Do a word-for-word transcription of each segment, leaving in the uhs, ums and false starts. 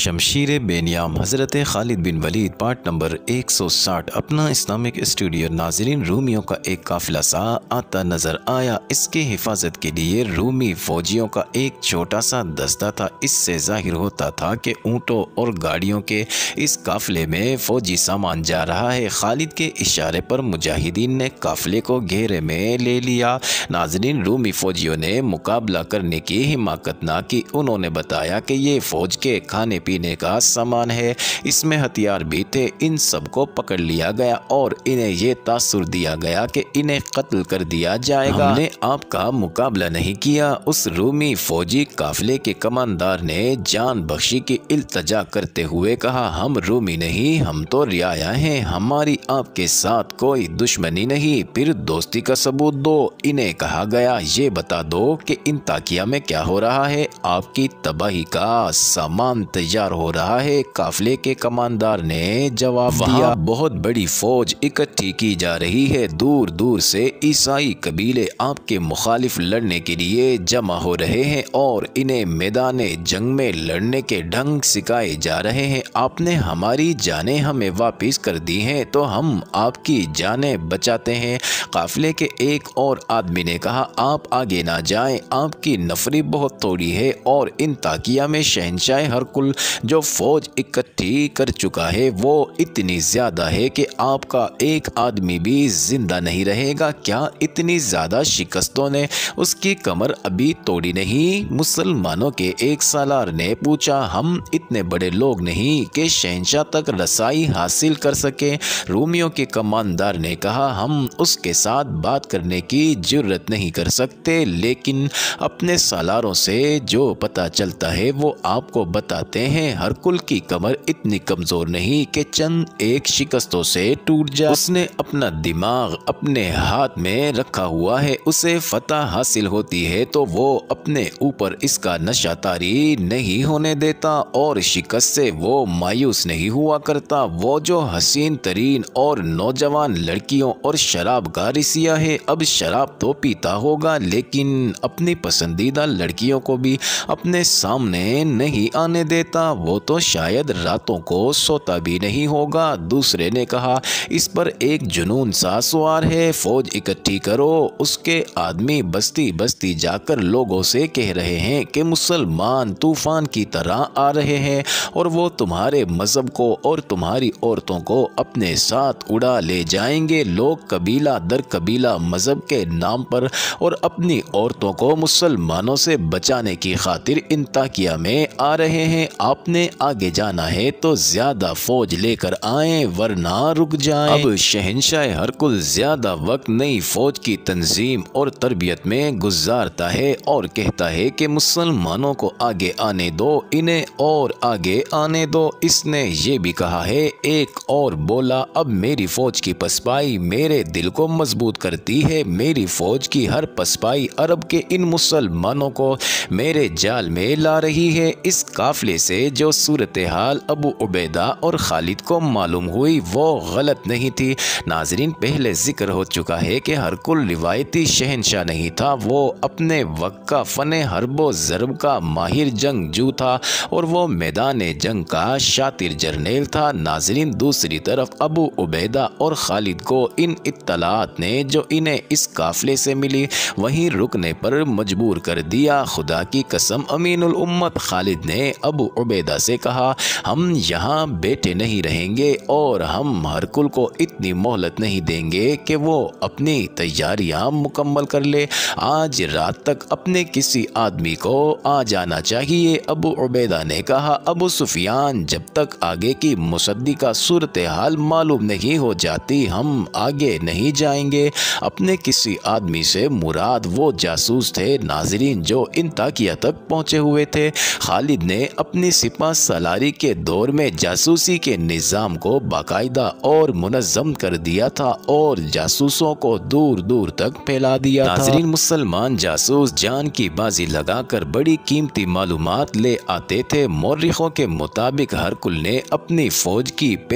شمشیر بے نیام حضرت خالد بن ولید part number ایک سو ساٹھ اپنا اسلامک اسٹوڈیو۔ ناظرین، رومیوں کا ایک قافلہ سا آتا نظر آیا۔ اس کی حفاظت کے لیے رومی فوجیوں کا ایک چھوٹا سا دستہ تھا۔ اس سے ظاہر ہوتا تھا کہ اونٹوں اور گاڑیوں کے اس قافلے میں فوجی سامان جا رہا ہے۔ خالد کے اشارے پر مجاہدین نے قافلے کو گھیرے میں لے لیا۔ ناظرین، رومی فوجیوں نے مقابلہ کرنے کی حماقت نہ کی۔ انہوں نے بتایا کہ یہ فوج کے کھانے پینے کا سامان ہے، اس میں ہتھیار بھی تھے۔ ان سب کو پکڑ لیا گیا اور انہیں یہ تاثر دیا گیا کہ انہیں قتل کر دیا جائے گا۔ ہم نے آپ کا مقابلہ نہیں کیا۔ اس رومی فوجی قافلے کے کماندار نے جان بخشی کی التجا کرتے ہوئے کہا، ہم رومی نہیں، ہم تو رعایا ہیں، ہماری آپ کے ساتھ کوئی دشمنی نہیں۔ پھر دوستی کا ثبوت دو۔ انہیں کہا گیا، یہ بتا دو کہ انطاکیہ میں کیا ہو رہا ہے۔ آپ کی تباہی کا سامان تیار ہو رہا ہے۔ قافلے کے کماندار نے جواب دیا، بہت بڑی فوج اکٹھی کی جا رہی ہے۔ دور دور سے عیسائی قبیلے آپ کے مخالف لڑنے کے لیے جمع ہو رہے ہیں اور انہیں میدان جنگ میں لڑنے کے ڈھنگ سکھائے جا رہے ہیں۔ آپ نے ہماری جانیں ہمیں واپس کر دی ہیں تو ہم آپ کی جانیں بچاتے ہیں۔ قافلے کے ایک اور آدمی نے کہا، آپ آگے نہ جائیں، آپ کی نفری بہت تھوڑی ہے اور انطاکیہ میں شہنشاہ ہرقل جو فوج اکٹھی کر چکا ہے وہ اتنی زیادہ ہے کہ آپ کا ایک آدمی بھی زندہ نہیں رہے گا۔ کیا اتنی زیادہ شکستوں نے اس کی کمر ابھی توڑی نہیں؟ مسلمانوں کے ایک سالار نے پوچھا، ہم اتنے بڑے لوگ نہیں کہ شہنشاہ تک رسائی حاصل کر سکیں۔ رومیوں کے کماندار نے کہا، ہم اس کے ساتھ بات کرنے کی جرت نہیں کر سکتے، لیکن اپنے سالاروں سے جو پتہ چلتا ہے وہ آپ کو بتاتے ہیں۔ ہرقل کی کمر اتنی کمزور نہیں کہ چند ایک شکستوں سے ٹوٹ جائے۔ اس نے اپنا دماغ اپنے ہاتھ میں رکھا ہوا ہے۔ اسے فتح حاصل ہوتی ہے تو وہ اپنے اوپر اس کا نشہ طاری نہیں ہونے دیتا اور شکست سے وہ مایوس نہیں ہوا کرتا۔ وہ جو حسین ترین اور نوجوان لڑکیوں اور شراب کا رسیہ ہے، اب شراب تو پیتا ہوگا لیکن اپنی پسندیدہ لڑکیوں کو بھی اپنے سامنے نہیں آنے دیتا۔ وہ تو شاید راتوں کو سوتا بھی نہیں ہوگا۔ دوسرے نے کہا، اس پر ایک جنون سا سوار ہے، فوج اکٹھی کرو۔ اس کے آدمی بستی بستی جا کر لوگوں سے کہہ رہے ہیں کہ مسلمان طوفان کی طرح آ رہے ہیں اور وہ تمہارے مذہب کو اور تمہاری عورتوں کو اپنے ساتھ اڑا لے جائیں گے۔ لوگ قبیلہ در قبیلہ مذہب کے نام پر اور اپنی عورتوں کو مسلمانوں سے بچانے کی خاطر انطاکیہ میں آ رہے ہیں۔ آپ نے آگے جانا ہے تو زیادہ فوج لے کر آئیں ورنہ رک جائیں۔ اب شہنشاہ ہرقل زیادہ وقت نئی فوج کی تنظیم اور تربیت میں گزارتا ہے اور کہتا ہے کہ مسلمانوں کو آگے آنے دو، انہیں اور آگے آنے دو۔ اس نے یہ بھی کہا ہے، ایک اور بولا، اب میری فوج کی پسپائی میرے دل کو مضبوط کرتی ہے۔ میری فوج کی ہر پسپائی عرب کے ان مسلمانوں کو میرے جال میں لا رہی ہے۔ اس قافلے سے جو صورتحال ابو عبیدہ اور خالد کو معلوم ہوئی وہ غلط نہیں تھی۔ ناظرین، پہلے ذکر ہو چکا ہے کہ ہرقل روایتی شہنشاہ نہیں تھا، وہ اپنے وقت کا فن حرب و ضرب کا ماہر جنگجو تھا اور وہ میدان جنگ کا شاطر جرنیل تھا۔ ناظرین، دوسری طرف ابو عبیدہ اور خالد کو ان اطلاعات نے جو انہیں اس قافلے سے ملی وہیں رکنے پر مجبور کر دیا۔ خدا کی قسم، امین الامت خالد نے ابو عبیدہ سے کہا، ہم یہاں بیٹھے نہیں رہیں گے اور ہم ہرقل کو اتنی مہلت نہیں دیں گے کہ وہ اپنی تیاریاں مکمل کر لے۔ آج رات تک اپنے کسی آدمی کو آ جانا چاہیے۔ ابو عبیدہ نے کہا، ابو سفیان، جب تک آگے کی مصدی کا صورتحال معلوم نہیں ہو جاتی ہم آگے نہیں جائیں گے۔ اپنے کسی آدمی سے مراد وہ جاسوس تھے ناظرین جو انطاکیہ تک پہنچے ہوئے تھے۔ خالد نے اپنی سپہ سالاری کے دور میں جاسوسی کے نظام کو باقاعدہ اور منظم کر دیا تھا اور جاسوسوں کو دور دور تک پھیلا دیا تھا۔ ناظرین، مسلمان جاسوس جان کی بازی لگا کر بڑی قیمتی معلومات لے آتے تھے۔ مورخوں کے مطابق ہرقل نے اپنی فوج کی پے در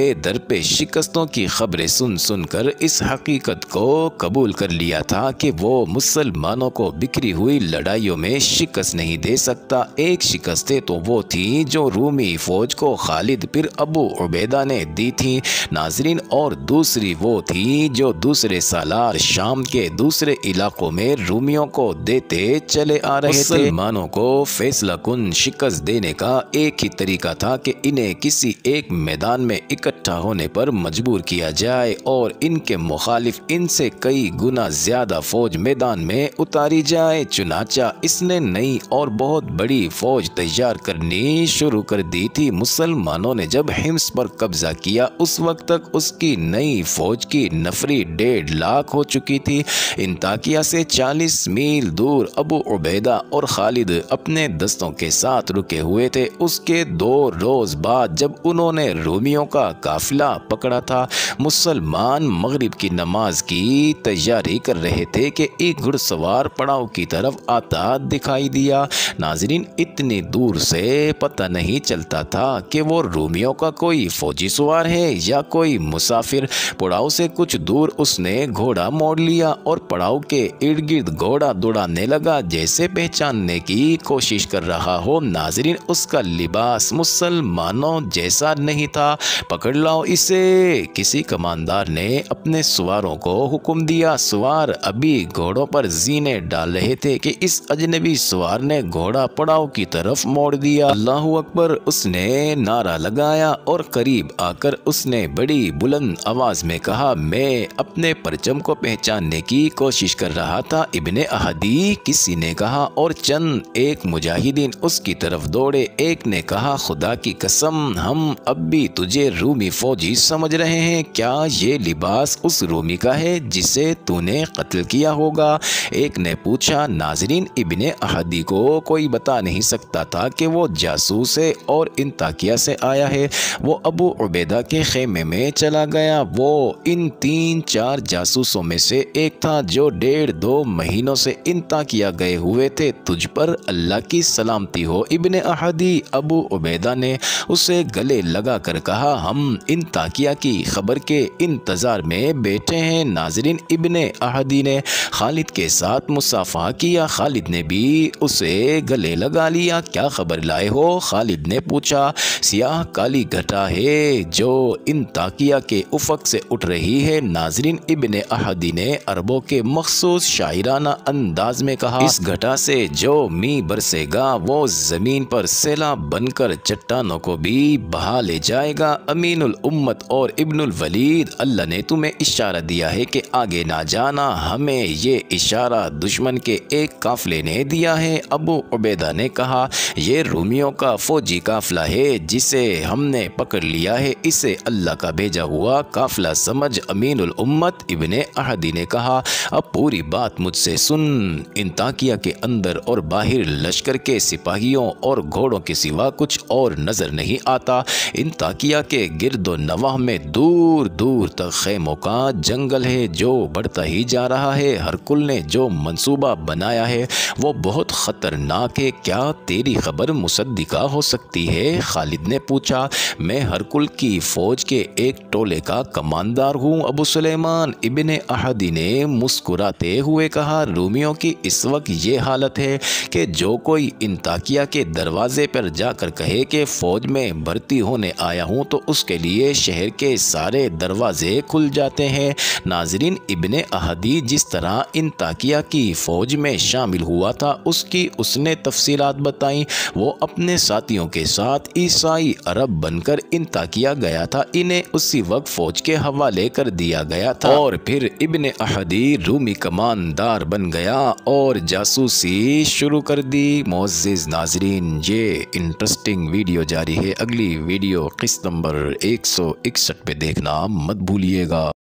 پہ شکستوں کی خبریں سن سن کر اس حقیقت کو قبول کر لیا تھا کہ وہ مسلمانوں کو بکھری ہوئی لڑائیوں میں شکست نہیں دے سکتا۔ ایک شکست تو وہ تھی جو رومی فوج کو خالد پھر ابو عبیدہ نے دی تھی ناظرین، اور دوسری وہ تھی جو دوسرے سالار شام کے دوسرے علاقوں میں رومیوں کو دیتے چلے آ رہے تھے۔ مسلمانوں کو فیصلہ کن شکست دینے کا ایک ہی طریقہ تھا کہ انہیں کسی ایک میدان میں اکٹھا ہونے پر مجبور کیا جائے اور ان کے مخالف ان سے کئی گنا زیادہ فوج میدان میں اتاری جائے۔ چنانچہ اس نے نئی اور بہت بڑی فوج تیار کرنی شروع کر دی تھی۔ مسلمانوں نے جب حمص پر قبضہ کیا اس وقت تک اس کی نئی فوج کی نفری ڈیڑھ لاکھ ہو چکی تھی۔ انطاکیہ سے چالیس میل دور ابو عبیدہ اور خالد اپنے دستوں کے ساتھ رکے ہوئے تھے۔ اس کے دو روز بعد جب انہوں نے رومیوں کا قافلہ پکڑا تھا، مسلمان مغرب کی نماز کی تیاری کر رہے تھے کہ ایک گھڑ سوار پڑاؤ کی طرف آتا دکھائی دیا۔ ناظرین، اتنی دور سے پتہ نہیں چلتا تھا کہ وہ رومیوں کا کوئی فوجی سوار ہے یا کوئی مسافر۔ پڑاؤ سے کچھ دور اس نے گھوڑا موڑ لیا اور پڑاؤ کے ارد گرد گھوڑا دوڑانے لگا جیسے پہچاننے کی کوشش کر رہا ہو۔ ناظرین، اس کا لباس مسلمانوں جیسا نہیں تھا۔ پکڑ لاؤ اسے، کسی کماندار نے اپنے سواروں کو حکم دیا۔ سوار ابھی گھوڑوں پر زینے ڈال رہے تھے کہ اس اجنبی سوار نے گھوڑا پڑاؤ کی طرف موڑ دیا۔ اللہ اکبر، اس نے نعرہ لگایا اور قریب آ کر اس نے بڑی بلند آواز میں کہا، میں اپنے پرچم کو پہچاننے کی کوشش کر رہا تھا ابن احدی، کسی نے کہا، اور چند ایک مجاہدین اس کی طرف دوڑے۔ ایک نے کہا، خدا کی قسم، ہم اب بھی تجھے رومی فوجی سمجھ رہے ہیں، کیا یہ لباس اس رومی کا ہے جسے تو نے قتل کیا ہوگا؟ ایک نے پوچھا۔ ناظرین، ابن احدی کو کوئی بتا نہیں سکتا تھا کہ وہ جاسوس ہے اور انطاکیہ سے آیا ہے۔ وہ ابو عبیدہ کے خیمے میں چلا گیا۔ وہ ان تین چار جاسوسوں میں سے ایک تھا جو ڈیڑھ دو مہینوں سے انطاکیہ گئے ہوئے تھے۔ تجھ پر اللہ کی سلامتی ہو ابن احدی، ابو عبیدہ نے اسے گلے لگا کر کہا، ہم انطاکیہ کی خبر کے انتظار میں بیٹھے ہیں۔ ناظرین، ابن احدی نے خالد کے ساتھ مصافحہ کیا۔ خالد نے بھی اسے گلے لگا لیا۔ کیا خبر لائے ہو؟ خالد نے پوچھا۔ سیاہ کالی گھٹا ہے جو انطاکیہ کے افق سے اٹھ رہی ہے۔ ناظرین، ابن احدی نے عربوں کے مخصوص شاعرانہ انداز میں کہا، اس گھٹا سے جو می برسے گا وہ زمین پر سیلاب بن کر چٹانوں کو بھی بہا لے جائے گا۔ امین الامت اور ابن الولید، اللہ نے تمہیں اشارہ دیا ہے کہ آگے نہ جانا، ہمیں یہ اشارہ دشمن کے ایک قافلے نے دیا ہے۔ ابو عبیدہ نے کہا، یہ رومیوں کا فوجی قافلہ ہے جسے ہم نے پکڑ لیا ہے، اسے اللہ کا بھیجا ہوا قافلہ سمجھ۔ امین الامت ابن احدی نے کہا، اب پوری بات مجھ سے سن۔ انطاکیہ کے اندر اور باہر لشکر کے سپاہیوں اور گھوڑوں کے سوا کچھ اور نظر نہیں آتا۔ انطاکیہ کے گرد و نواح میں دور دور تک خیموں کا جنگل ہے جو بڑھتا ہی جا رہا ہے۔ ہرکل نے جو منصوبہ بنایا ہے وہ بہت خطرناک ہے، کیا تیری خبر مصدقہ ہو سکتی ہے؟ خالد نے پوچھا۔ میں ہرکل کی فوج کے ایک ٹولے کا کماندار ہوں ابو سلیمان، ابن احدی نے مسکراتے ہوئے کہا۔ رومیوں کی اس وقت یہ حالت ہے کہ جو کوئی انطاکیہ کے دروازے پر جا کر کہے کہ فوج میں بھرتی ہونے آیا ہوں تو اس کے لیے شہر کے سارے دروازے کھل جاتے ہیں۔ ناظرین، ابن احدی جس طرح انطاکیہ کی فوج میں شامل ہوا تھا اس کی اس نے تفصیلات بتائیں۔ وہ اپنے ساتھیوں کے ساتھ عیسائی عرب بن کر انطاکیہ گیا تھا، انہیں اسی وقت فوج کے حوالے کر دیا گیا تھا اور پھر ابن احدی رومی کماندار بن گیا اور جاسوسی شروع کر دی۔ معزز ناظرین، یہ انٹرسٹنگ ویڈیو جاری ہے، اگلی ویڈیو قسط نمبر ایک سو اکسٹھ پہ دیکھنا مت بھولیے گا۔